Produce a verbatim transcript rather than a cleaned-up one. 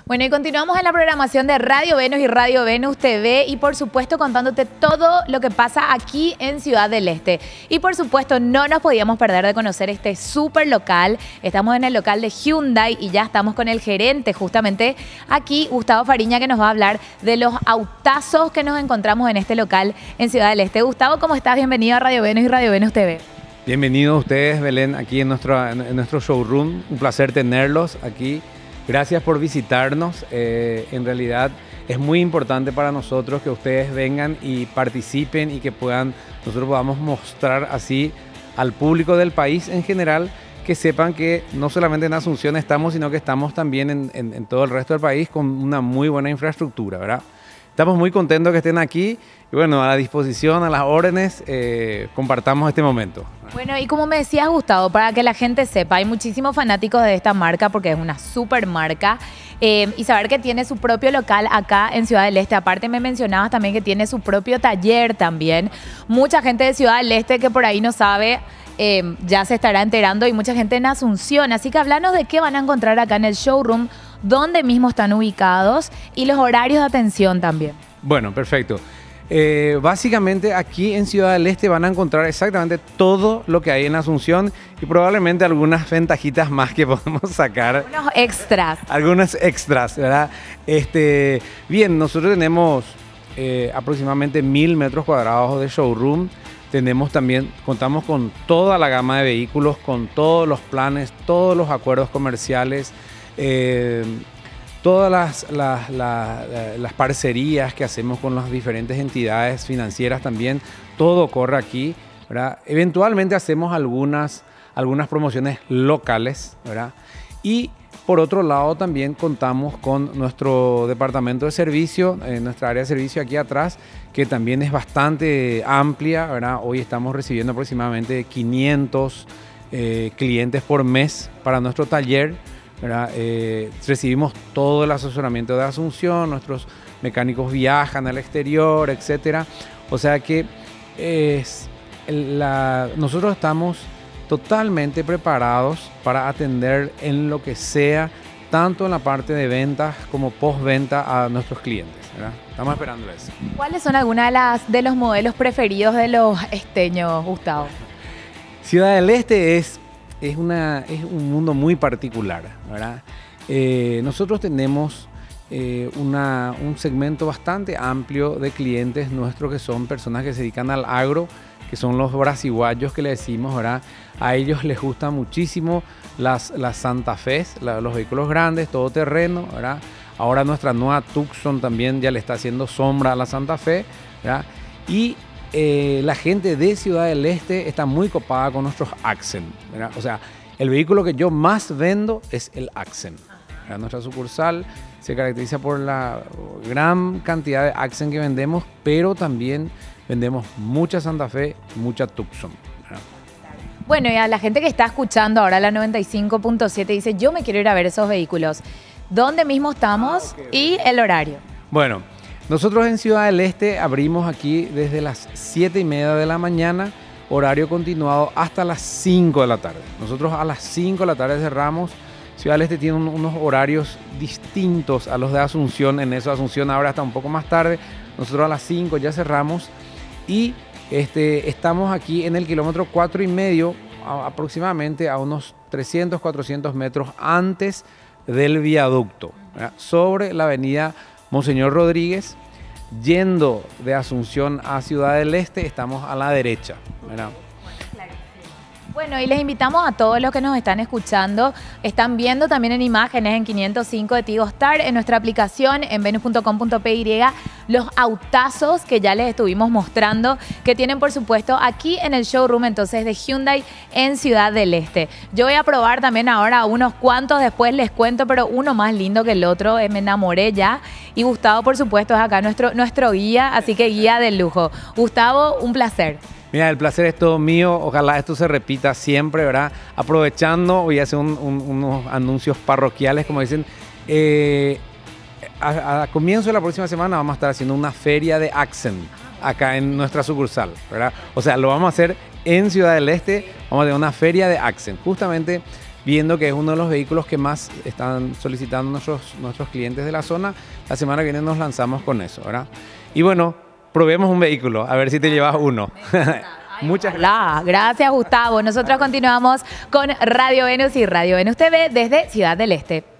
Bueno, y continuamos en la programación de Radio Venus y Radio Venus T V y por supuesto contándote todo lo que pasa aquí en Ciudad del Este. Y por supuesto no nos podíamos perder de conocer este súper local. Estamos en el local de Hyundai y ya estamos con el gerente justamente aquí, Gustavo Fariña, que nos va a hablar de los autazos que nos encontramos en este local en Ciudad del Este. Gustavo, ¿cómo estás? Bienvenido a Radio Venus y Radio Venus T V. Bienvenidos ustedes, Belén, aquí en nuestro, en nuestro showroom. Un placer tenerlos aquí. Gracias por visitarnos. Eh, en realidad es muy importante para nosotros que ustedes vengan y participen y que puedan, nosotros podamos mostrar así al público del país en general, que sepan que no solamente en Asunción estamos, sino que estamos también en, en, en todo el resto del país con una muy buena infraestructura, ¿verdad? Estamos muy contentos que estén aquí y bueno, a la disposición, a las órdenes, eh, compartamos este momento. Bueno, y como me decías, Gustavo, para que la gente sepa, hay muchísimos fanáticos de esta marca porque es una super marca eh, y saber que tiene su propio local acá en Ciudad del Este. Aparte me mencionabas también que tiene su propio taller también. Mucha gente de Ciudad del Este que por ahí no sabe, eh, ya se estará enterando, y mucha gente en Asunción. Así que háblanos de qué van a encontrar acá en el showroom, dónde mismo están ubicados y los horarios de atención también. Bueno, perfecto. Eh, básicamente aquí en Ciudad del Este van a encontrar exactamente todo lo que hay en Asunción y probablemente algunas ventajitas más que podemos sacar. Algunos extras. Algunos extras, ¿verdad? Este, bien, nosotros tenemos eh, aproximadamente mil metros cuadrados de showroom. Tenemos también, contamos con toda la gama de vehículos, con todos los planes, todos los acuerdos comerciales, eh, todas las, las, las, las parcerías que hacemos con las diferentes entidades financieras también, todo corre aquí, ¿verdad? Eventualmente hacemos algunas, algunas promociones locales, ¿verdad? Y por otro lado también contamos con nuestro departamento de servicio, eh, nuestra área de servicio aquí atrás, que también es bastante amplia, ¿verdad? Hoy estamos recibiendo aproximadamente quinientos eh, clientes por mes para nuestro taller, ¿verdad? Eh, recibimos todo el asesoramiento de Asunción, nuestros mecánicos viajan al exterior, etcétera. O sea que es la, nosotros estamos totalmente preparados para atender en lo que sea, tanto en la parte de ventas como postventa a nuestros clientes, ¿verdad? Estamos esperando eso. ¿Cuáles son algunas de, las, de los modelos preferidos de los esteños, Gustavo? Ciudad del Este es Es, una, es un mundo muy particular, ¿verdad? Eh, nosotros tenemos eh, una, un segmento bastante amplio de clientes nuestros que son personas que se dedican al agro, que son los brasiguayos que le decimos, ¿verdad? A ellos les gustan muchísimo las, las Santa Fe, la, los vehículos grandes, todoterreno, ¿verdad? Ahora nuestra nueva Tucson también ya le está haciendo sombra a la Santa Fe, ¿verdad? Y Eh, la gente de Ciudad del Este está muy copada con nuestros Accent, ¿verdad? O sea, el vehículo que yo más vendo es el Accent, ¿verdad? Nuestra sucursal se caracteriza por la gran cantidad de Accent que vendemos, pero también vendemos mucha Santa Fe, mucha Tucson, ¿verdad? Bueno, y a la gente que está escuchando ahora la noventa y cinco punto siete dice, yo me quiero ir a ver esos vehículos. ¿Dónde mismo estamos? Ah, okay. Y el horario. Bueno, nosotros en Ciudad del Este abrimos aquí desde las siete y media de la mañana, horario continuado hasta las cinco de la tarde. Nosotros a las cinco de la tarde cerramos. Ciudad del Este tiene un, unos horarios distintos a los de Asunción. En eso Asunción ahora está un poco más tarde. Nosotros a las cinco ya cerramos y este, estamos aquí en el kilómetro cuatro y medio, a, aproximadamente a unos trescientos, cuatrocientos metros antes del viaducto, ¿verdad? Sobre la avenida Monseñor Rodríguez, yendo de Asunción a Ciudad del Este, estamos a la derecha, ¿verdad? Bueno, y les invitamos a todos los que nos están escuchando, están viendo también en imágenes en quinientos cinco de Tigo Star, en nuestra aplicación, en venus punto com punto p y, los autazos que ya les estuvimos mostrando, que tienen por supuesto aquí en el showroom entonces de Hyundai en Ciudad del Este. Yo voy a probar también ahora unos cuantos, después les cuento, pero uno más lindo que el otro, me enamoré ya. Y Gustavo, por supuesto, es acá nuestro, nuestro guía, así que guía de lujo. Gustavo, un placer. Mira, el placer es todo mío. Ojalá esto se repita siempre, ¿verdad? Aprovechando, voy a hacer un, un, unos anuncios parroquiales, como dicen. Eh, a, a comienzo de la próxima semana vamos a estar haciendo una feria de Accent acá en nuestra sucursal, ¿verdad? O sea, lo vamos a hacer en Ciudad del Este. Vamos a tener una feria de Accent. Justamente viendo que es uno de los vehículos que más están solicitando nuestros, nuestros clientes de la zona. La semana que viene nos lanzamos con eso, ¿verdad? Y bueno, probemos un vehículo, a ver si te llevas uno. Muchas gracias. Gracias, Gustavo. Nosotros continuamos con Radio Venus y Radio Venus T V desde Ciudad del Este.